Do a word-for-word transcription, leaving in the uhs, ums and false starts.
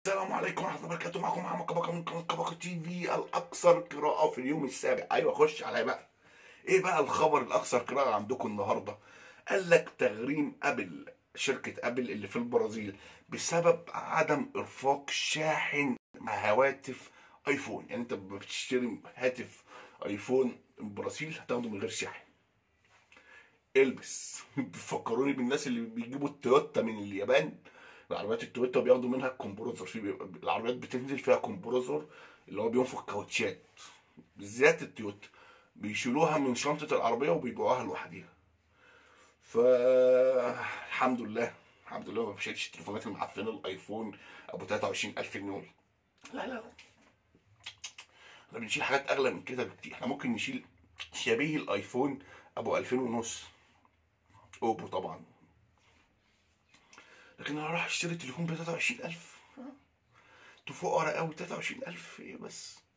السلام عليكم ورحمة الله وبركاته. معكم محمد كبكة من قناة كبكة تي في الأكثر قراءة في اليوم السابع. أيوة خش عليا بقى. إيه بقى الخبر الأكثر قراءة عندكم النهاردة؟ قال لك تغريم أبل، شركة أبل اللي في البرازيل، بسبب عدم إرفاق شاحن هواتف أيفون. يعني أنت بتشتري هاتف أيفون من البرازيل هتاخده من غير شاحن. البس. بيفكروني بالناس اللي بيجيبوا التويوتا من اليابان. العربيات التويوتا بياخدوا منها الكمبروزر، في بيبقى العربيات بتنزل فيها كمبروزر اللي هو بينفخ كاوتشات، بالذات التويوتا بيشيلوها من شنطة العربية وبيبيعوها لوحديها. فالحمد لله الحمد لله ما بشيلش التليفونات المعفنة الايفون ابو تلاتة وعشرين الف جنيه. لا لا لا، احنا بنشيل حاجات اغلى من كده بكتير. احنا ممكن نشيل شبيه الايفون ابو الفين ونص، اوبو طبعا، لكن انا راح اشتري تليفون ب تلاتة وعشرين الف. انتوا فقراء قوي. تلاتة وعشرين الف ايه بس؟